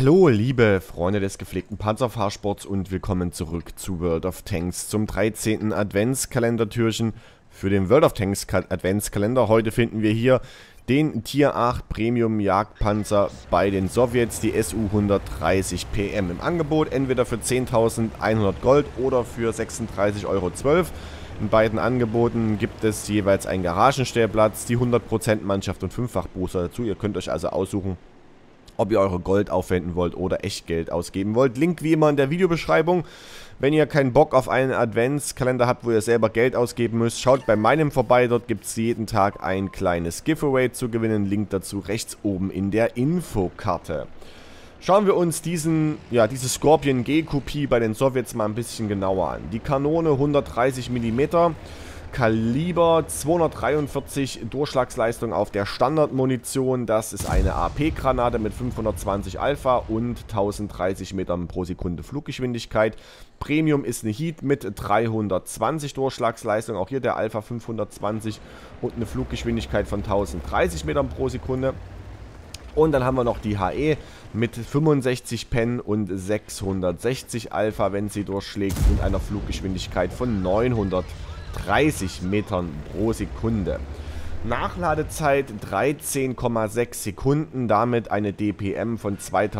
Hallo, liebe Freunde des gepflegten Panzerfahrsports und willkommen zurück zu World of Tanks zum 13. Adventskalendertürchen für den World of Tanks Adventskalender. Heute finden wir hier den Tier 8 Premium Jagdpanzer bei den Sowjets, die SU 130 PM im Angebot, entweder für 10.100 Gold oder für 36,12 €. In beiden Angeboten gibt es jeweils einen Garagenstellplatz, die 100% Mannschaft und 5-fach-Booster dazu. Ihr könnt euch also aussuchen, ob ihr eure Gold aufwenden wollt oder Echtgeld ausgeben wollt. Link wie immer in der Videobeschreibung. Wenn ihr keinen Bock auf einen Adventskalender habt, wo ihr selber Geld ausgeben müsst, schaut bei meinem vorbei. Dort gibt es jeden Tag ein kleines Giveaway zu gewinnen. Link dazu rechts oben in der Infokarte. Schauen wir uns diese Scorpion G-Kopie bei den Sowjets mal ein bisschen genauer an. Die Kanone 130 mm. Kaliber 243 Durchschlagsleistung auf der Standardmunition. Das ist eine AP-Granate mit 520 Alpha und 1030 Metern pro Sekunde Fluggeschwindigkeit. Premium ist eine Heat mit 320 Durchschlagsleistung. Auch hier der Alpha 520 und eine Fluggeschwindigkeit von 1030 Metern pro Sekunde. Und dann haben wir noch die HE mit 65 Pen und 660 Alpha, wenn sie durchschlägt, und einer Fluggeschwindigkeit von 930 Metern pro Sekunde. Nachladezeit 13,6 Sekunden, damit eine DPM von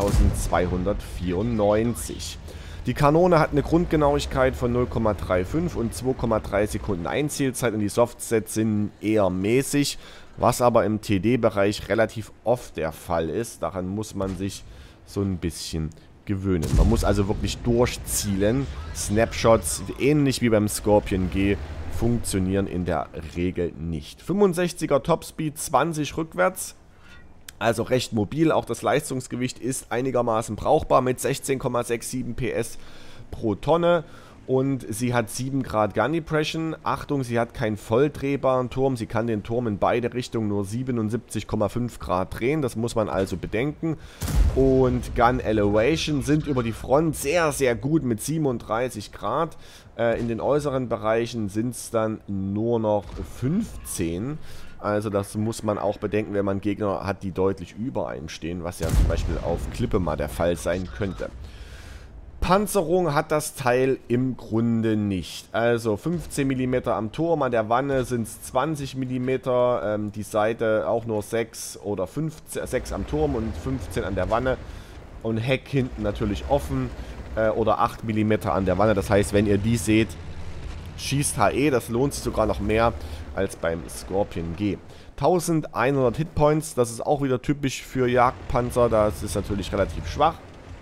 2294. Die Kanone hat eine Grundgenauigkeit von 0,35 und 2,3 Sekunden Einzielzeit und die Softsets sind eher mäßig, was aber im TD-Bereich relativ oft der Fall ist. Daran muss man sich so ein bisschen gewöhnen. Man muss also wirklich durchzielen. Snapshots, ähnlich wie beim Scorpion G, funktionieren in der Regel nicht. 65er Topspeed, 20 rückwärts, also recht mobil. Auch das Leistungsgewicht ist einigermaßen brauchbar mit 16,67 PS pro Tonne. Und sie hat 7 Grad Gun Depression. Achtung, sie hat keinen voll drehbaren Turm. Sie kann den Turm in beide Richtungen nur 77,5 Grad drehen. Das muss man also bedenken. Und Gun Elevation sind über die Front sehr, sehr gut mit 37 Grad. In den äußeren Bereichen sind es dann nur noch 15. Also das muss man auch bedenken, wenn man Gegner hat, die deutlich über einem stehen, was ja zum Beispiel auf Klippe mal der Fall sein könnte. Panzerung hat das Teil im Grunde nicht. Also 15 mm am Turm, an der Wanne sind es 20 mm, die Seite auch nur 6 oder 6 am Turm und 15 an der Wanne. Und Heck hinten natürlich offen oder 8 mm an der Wanne. Das heißt, wenn ihr die seht, schießt HE, das lohnt sich sogar noch mehr als beim Scorpion G. 1100 Hitpoints, das ist auch wieder typisch für Jagdpanzer, das ist natürlich relativ schwach.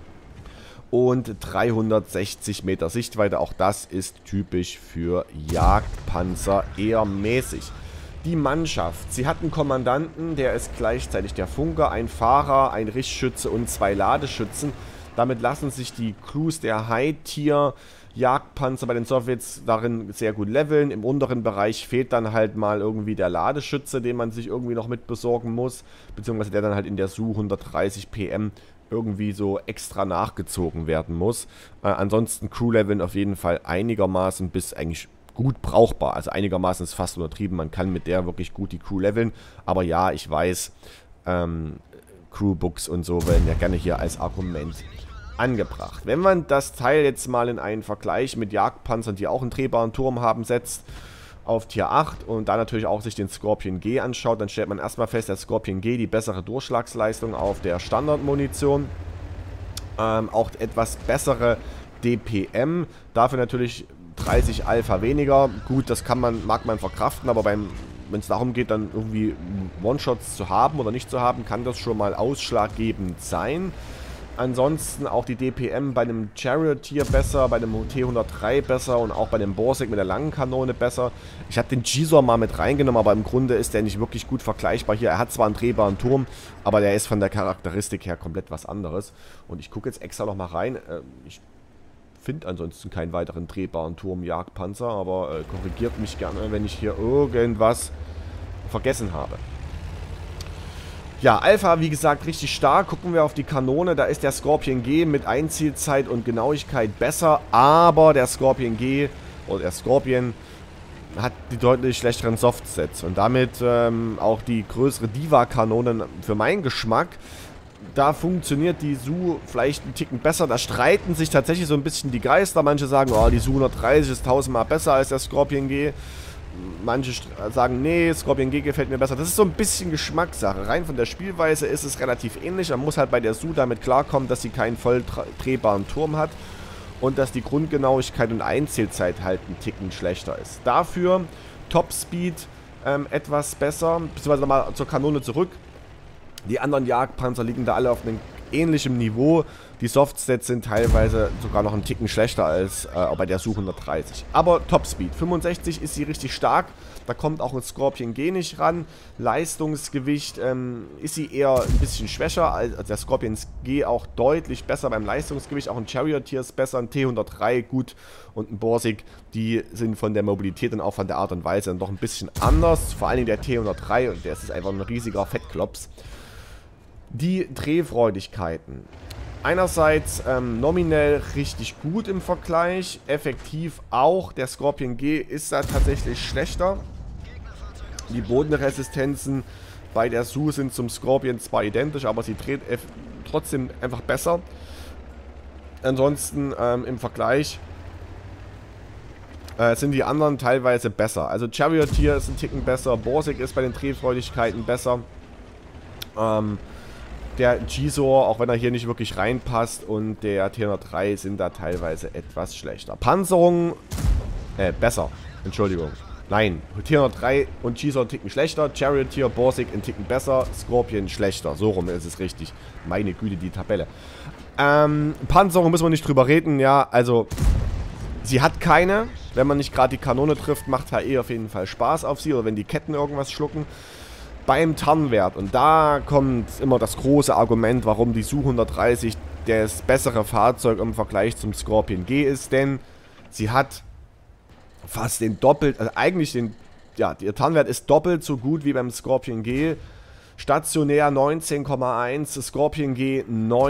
Und 360 Meter Sichtweite, auch das ist typisch für Jagdpanzer, eher mäßig. Die Mannschaft, sie hat einen Kommandanten, der ist gleichzeitig der Funker, ein Fahrer, ein Richtschütze und 2 Ladeschützen. Damit lassen sich die Crews der High-Tier Jagdpanzer bei den Sowjets darin sehr gut leveln. Im unteren Bereich fehlt dann halt mal irgendwie der Ladeschütze, den man sich irgendwie noch mit besorgen muss, beziehungsweise der dann halt in der SU 130 PM irgendwie so extra nachgezogen werden muss. Ansonsten Crew-Leveln auf jeden Fall einigermaßen bis eigentlich gut brauchbar. Also einigermaßen ist fast untertrieben. Man kann mit der wirklich gut die Crew leveln. Aber ja, ich weiß, Crewbooks und so werden ja gerne hier als Argument angebracht. Wenn man das Teil jetzt mal in einen Vergleich mit Jagdpanzern, die auch einen drehbaren Turm haben, setzt, auf Tier 8 und dann natürlich auch sich den Scorpion G anschaut, dann stellt man erstmal fest, der Scorpion G die bessere Durchschlagsleistung auf der Standardmunition, auch etwas bessere DPM, dafür natürlich 30 Alpha weniger. Gut, das mag man verkraften, aber wenn es darum geht, dann irgendwie One-Shots zu haben oder nicht zu haben, kann das schon mal ausschlaggebend sein. Ansonsten auch die DPM bei dem Charioteer besser, bei dem T103 besser und auch bei dem Borsig mit der langen Kanone besser. Ich habe den Gisor mal mit reingenommen, aber im Grunde ist der nicht wirklich gut vergleichbar hier. Er hat zwar einen drehbaren Turm, aber der ist von der Charakteristik her komplett was anderes. Und ich gucke jetzt extra noch mal rein. Ich finde ansonsten keinen weiteren drehbaren Turm-Jagdpanzer, aber korrigiert mich gerne, wenn ich hier irgendwas vergessen habe. Ja, Alpha, wie gesagt, richtig stark. Gucken wir auf die Kanone, da ist der Scorpion G mit Einzielzeit und Genauigkeit besser, aber der Scorpion G oder der Scorpion hat die deutlich schlechteren Softsets und damit auch die größere Diva-Kanone für meinen Geschmack. Da funktioniert die Su vielleicht einen Ticken besser. Da streiten sich tatsächlich so ein bisschen die Geister. Manche sagen, oh, die Su 130 ist 1000-mal besser als der Scorpion G. Manche sagen, nee, Scorpion G gefällt mir besser. Das ist so ein bisschen Geschmackssache. Rein von der Spielweise ist es relativ ähnlich. Man muss halt bei der Su damit klarkommen, dass sie keinen voll drehbaren Turm hat. Und dass die Grundgenauigkeit und Einzählzeit halt einen Ticken schlechter ist. Dafür Topspeed etwas besser. Beziehungsweise nochmal zur Kanone zurück. Die anderen Jagdpanzer liegen da alle auf einem ähnlichen Niveau. Die Softstats sind teilweise sogar noch einen Ticken schlechter als bei der Su 130. Aber Topspeed. 65 ist sie richtig stark. Da kommt auch ein Scorpion G nicht ran. Leistungsgewicht ist sie eher ein bisschen schwächer. Also der Scorpion G auch deutlich besser beim Leistungsgewicht. Auch ein Charioteer ist besser. Ein T103 gut. Und ein Borsig. Die sind von der Mobilität und auch von der Art und Weise noch ein bisschen anders. Vor allem der T103. Und der ist einfach ein riesiger Fettklops. Die Drehfreudigkeiten. Einerseits nominell richtig gut im Vergleich, effektiv auch. Der Scorpion G ist da tatsächlich schlechter. Die Bodenresistenzen bei der Su sind zum Scorpion zwar identisch, aber sie dreht trotzdem einfach besser. Ansonsten im Vergleich sind die anderen teilweise besser. Also Charioteer ist ein Ticken besser, Borsig ist bei den Drehfreudigkeiten besser. Der Gisor, auch wenn er hier nicht wirklich reinpasst, und der T103 sind da teilweise etwas schlechter. Panzerung, besser, Entschuldigung. Nein, T103 und Gisor einen Ticken schlechter, Charioteer, Borsig einen Ticken besser, Scorpion schlechter. So rum ist es richtig. Meine Güte, die Tabelle. Panzerung müssen wir nicht drüber reden, ja, also sie hat keine. Wenn man nicht gerade die Kanone trifft, macht HE auf jeden Fall Spaß auf sie, oder wenn die Ketten irgendwas schlucken. Beim Tarnwert, und da kommt immer das große Argument, warum die Su 130 das bessere Fahrzeug im Vergleich zum Scorpion G ist, denn sie hat fast den doppelt, also eigentlich den, ja, ihr Tarnwert ist doppelt so gut wie beim Scorpion G. Stationär 19,1, Scorpion G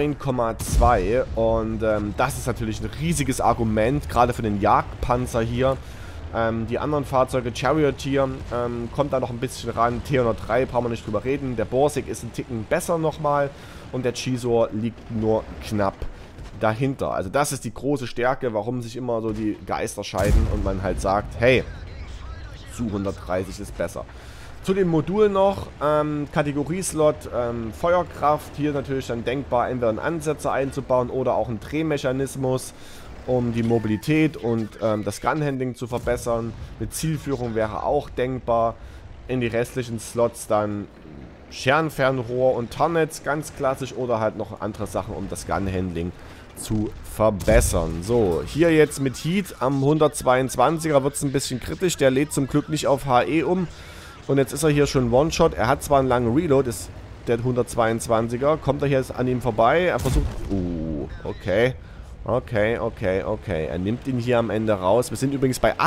9,2, und das ist natürlich ein riesiges Argument, gerade für den Jagdpanzer hier. Die anderen Fahrzeuge, Charioteer, kommt da noch ein bisschen ran. T103, brauchen wir nicht drüber reden. Der Borsig ist ein Ticken besser nochmal. Und der Gisor liegt nur knapp dahinter. Also das ist die große Stärke, warum sich immer so die Geister scheiden und man halt sagt, hey, Su 130 ist besser. Zu den Modulen noch, Kategorieslot, Feuerkraft. Hier natürlich dann denkbar, entweder einen Ansetzer einzubauen oder auch einen Drehmechanismus, um die Mobilität und das Gunhandling zu verbessern. Eine Zielführung wäre auch denkbar. In die restlichen Slots dann Scherenfernrohr und Tarnnetz, ganz klassisch, oder halt noch andere Sachen, um das Gunhandling zu verbessern. So, hier jetzt mit Heat am 122er wird es ein bisschen kritisch. Der lädt zum Glück nicht auf HE um. Und jetzt ist er hier schon One-Shot. Er hat zwar einen langen Reload, ist der 122er. Kommt er hier jetzt an ihm vorbei? Er versucht... okay. Okay. Er nimmt ihn hier am Ende raus. Wir sind übrigens bei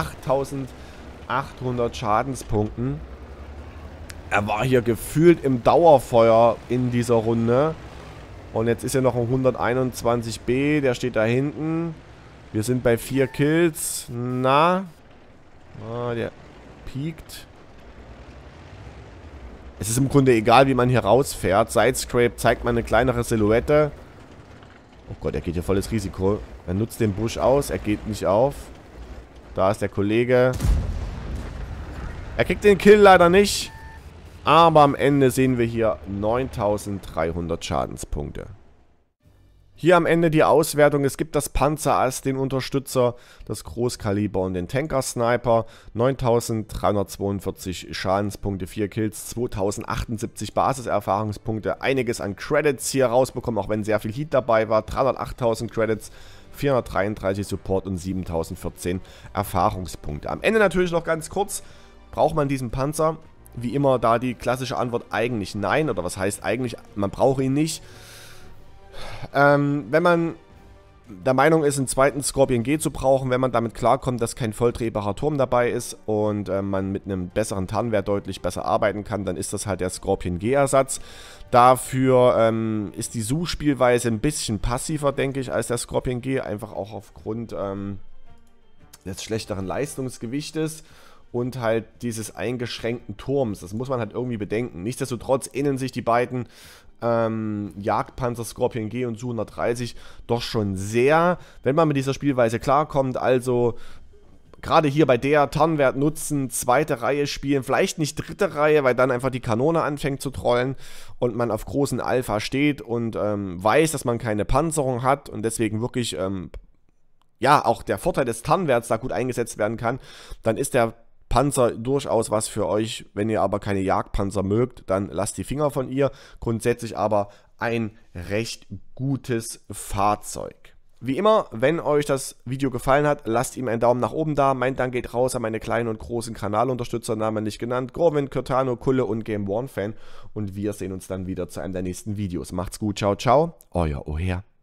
8800 Schadenspunkten. Er war hier gefühlt im Dauerfeuer in dieser Runde. Und jetzt ist er noch ein 121B. Der steht da hinten. Wir sind bei 4 Kills. Na? Der piekt. Es ist im Grunde egal, wie man hier rausfährt. Sidescrape zeigt mal eine kleinere Silhouette. Oh Gott, er geht hier volles Risiko. Er nutzt den Busch aus. Er geht nicht auf. Da ist der Kollege. Er kriegt den Kill leider nicht. Aber am Ende sehen wir hier 9300 Schadenspunkte. Hier am Ende die Auswertung. Es gibt das Panzerass, den Unterstützer, das Großkaliber und den Tanker-Sniper. 9342 Schadenspunkte, 4 Kills, 2078 Basiserfahrungspunkte. Einiges an Credits hier rausbekommen, auch wenn sehr viel Heat dabei war. 308.000 Credits, 433 Support und 7014 Erfahrungspunkte. Am Ende natürlich noch ganz kurz, braucht man diesen Panzer? Wie immer da die klassische Antwort eigentlich nein. Oder was heißt eigentlich, man braucht ihn nicht. Wenn man der Meinung ist, einen zweiten Scorpion G zu brauchen, wenn man damit klarkommt, dass kein volldrehbarer Turm dabei ist und man mit einem besseren Tarnwert deutlich besser arbeiten kann, dann ist das halt der Scorpion G-Ersatz. Dafür ist die Su-Spielweise ein bisschen passiver, denke ich, als der Scorpion G, einfach auch aufgrund des schlechteren Leistungsgewichtes und halt dieses eingeschränkten Turms. Das muss man halt irgendwie bedenken. Nichtsdestotrotz ähneln sich die beiden Jagdpanzer Scorpion G und Su-130 doch schon sehr, wenn man mit dieser Spielweise klarkommt. Also gerade hier bei der Tarnwert nutzen, zweite Reihe spielen, vielleicht nicht dritte Reihe, weil dann einfach die Kanone anfängt zu trollen und man auf großen Alpha steht und weiß, dass man keine Panzerung hat und deswegen wirklich ja auch der Vorteil des Tarnwerts da gut eingesetzt werden kann, dann ist der Panzer durchaus was für euch. Wenn ihr aber keine Jagdpanzer mögt, dann lasst die Finger von ihr. Grundsätzlich aber ein recht gutes Fahrzeug. Wie immer, wenn euch das Video gefallen hat, lasst ihm einen Daumen nach oben da. Mein Dank geht raus an meine kleinen und großen Kanalunterstützer, namentlich genannt Gorwin, Curtano, Kulle und Game One Fan. Und wir sehen uns dann wieder zu einem der nächsten Videos. Macht's gut, ciao, ciao, euer Oher.